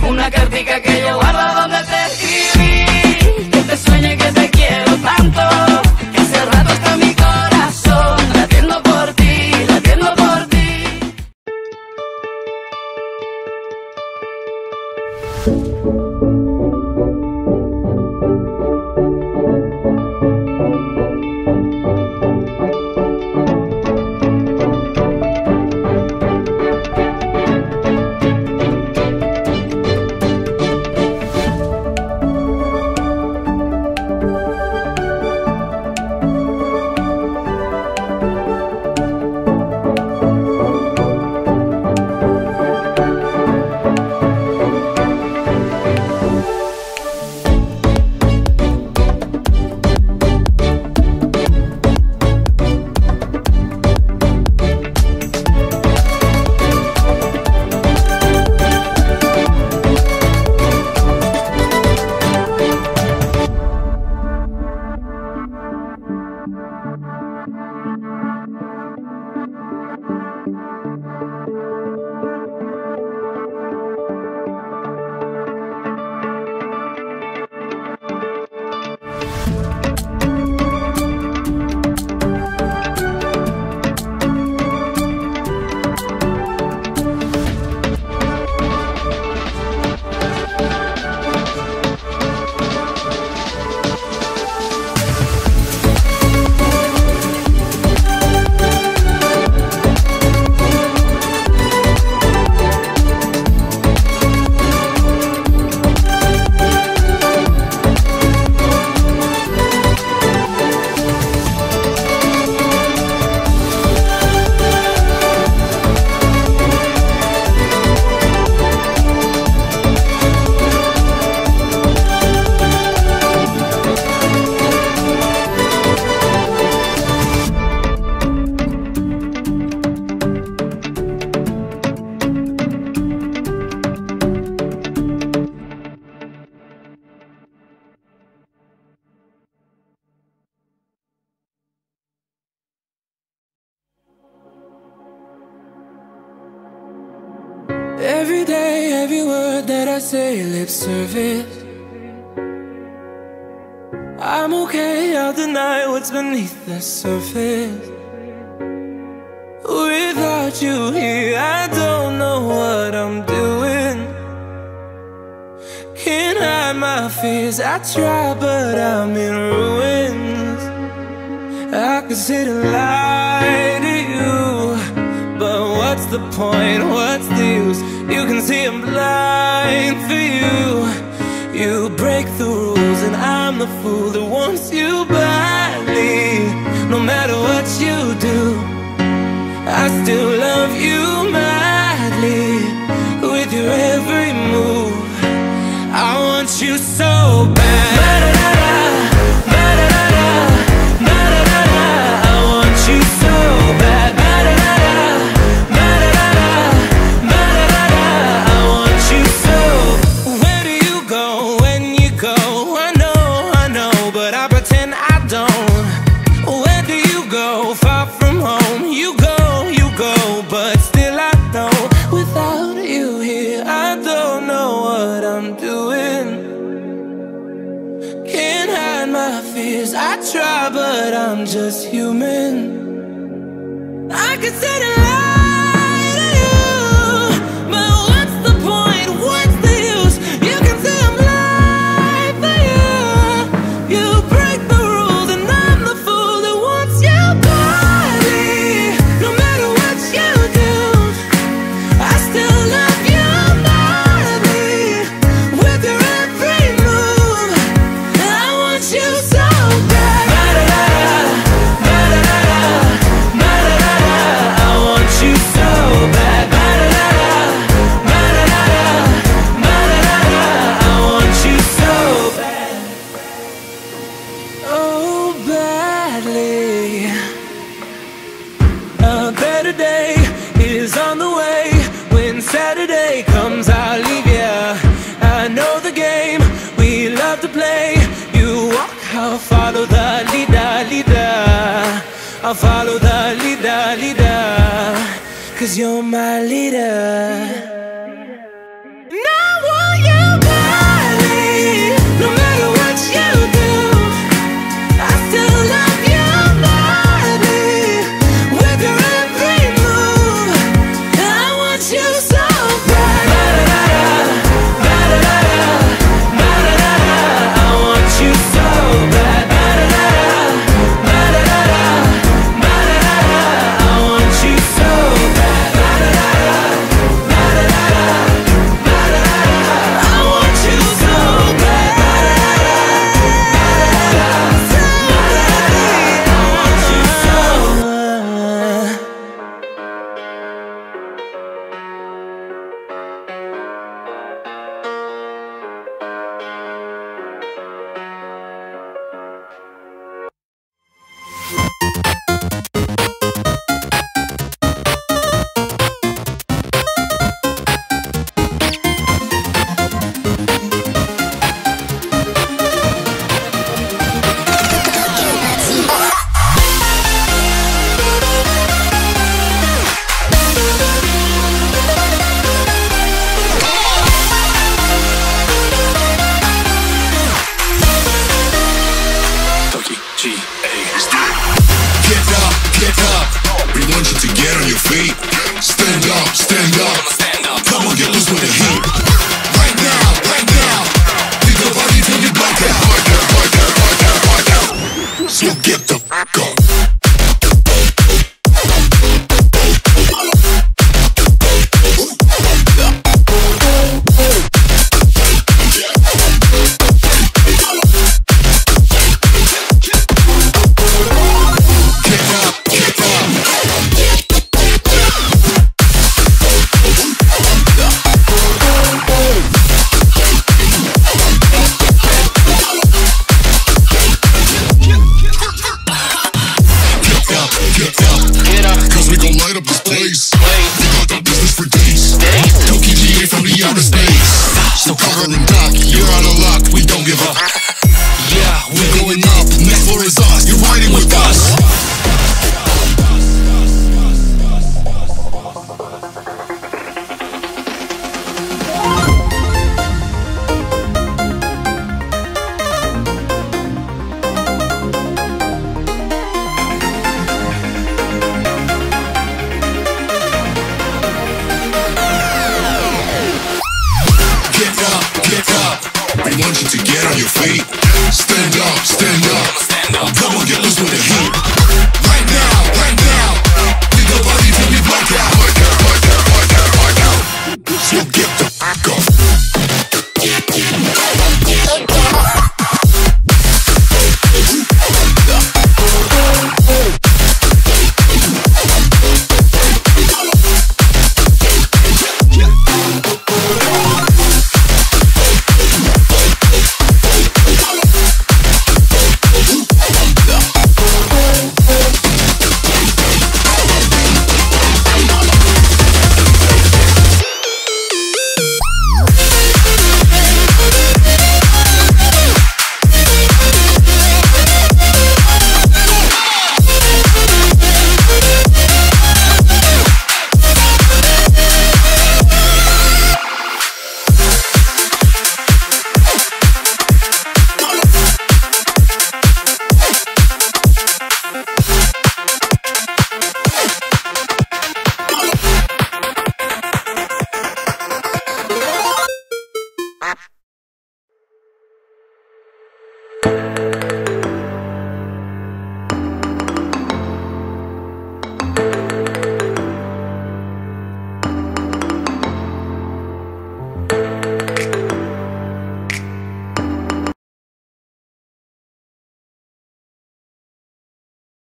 una cartica que yo guardo donde te escribí. Que te sueñe que te quiero tanto, que hace rato está mi corazón latiendo por ti, latiendo por ti. Every day, every word that I say, lip service. I'm okay, I'll deny what's beneath the surface. Without you here, I don't know what I'm doing. Can't hide my fears, I try but I'm in ruins. I could sit and lie to you, but what's the point, what's the use? You can see I'm blind for you. You break the rules and I'm the fool that wants you badly. No matter what you do, I still love you madly. With your every move, I want you so bad. I want you so bad. I want you so. Where do you go when you go? I know, but I pretend I don't. Where do you go? Far from home. You go, but still I know. Without you here, I don't know what I'm doing. Can't hide my fears, I try, but I'm just human. I could sit and lie to you, but what's the point, what's the use? You can say I'm blind for you. You break the rules and I'm the fool that wants you badly. No matter what you do, I still love you madly. With your every move, I want you so bad. I want you so bad. I want you so bad. Oh, badly. A better day is on the way. When Saturday comes, I'll leave ya. I know the game we love to play. You walk, I'll follow the leader. I'll follow the leader. 'Cause you're my leader. And I want you. Berlin Dock, you're out of luck, we don't give up. Yeah, we're going up, next floor is us, you're riding with us. Get up, we want you to get on your feet. Stand up,